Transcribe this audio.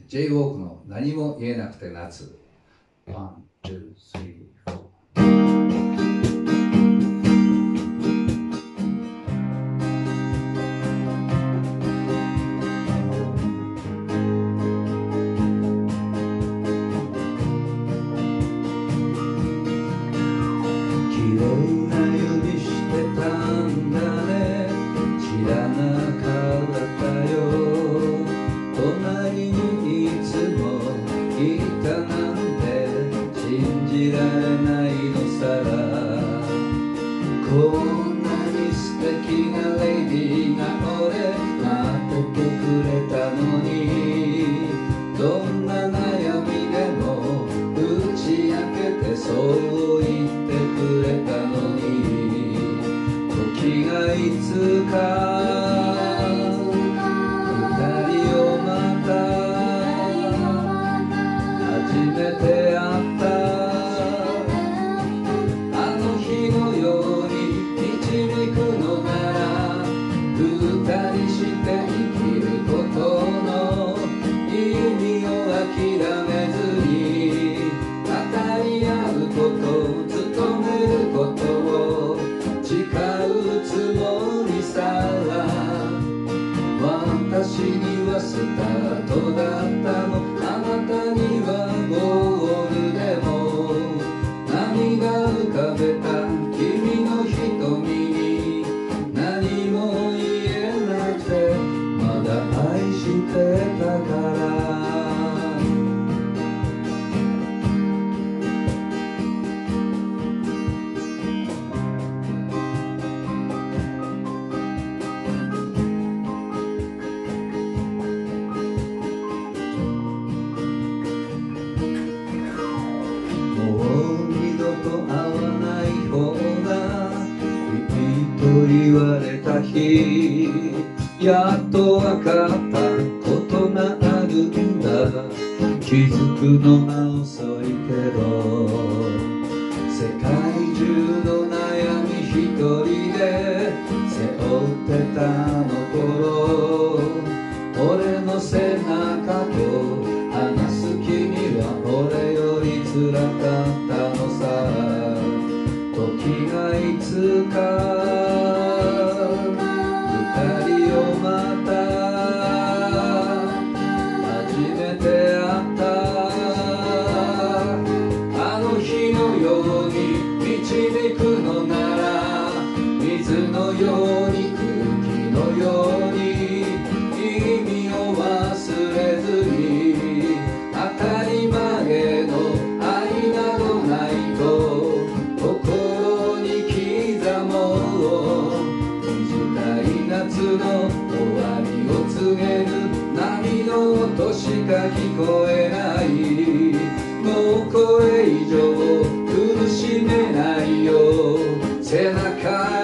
J ウォークの何も言えなくて夏。ワン、ツー、スリー、フォー。綺麗な指してたんだね。知らなかったよ。隣にいつもいたなんて信じられないのさら。こんなに素敵なレディーが俺待っててくれたのに、どんな悩みでも打ち明けてそう言ってくれたのに、時がいつか二人をまた初めて会ったあの日のように導くのなら、二人して生きることの意味を諦めずに、語り合うこと努めることを誓うつもりさら。私にはスタートだったの、あなたにはゴールでも、涙浮かべた君の瞳に何も言えなくて、まだ愛してたから。言われた日、やっとわかったことがあるんだ。気づくのは遅いけど、世界中の悩み一人で背負ってたの頃、俺の背中と話す君は俺より辛かったのさ。時がいつかまた初めて会ったあの日のように導くのなら、水のように空気のように意味を忘れずに、当たり前の愛などないと心に刻もう。短い夏の終わりを告げる波の音しか聞こえない。もうこれ以上苦しめないよ。背中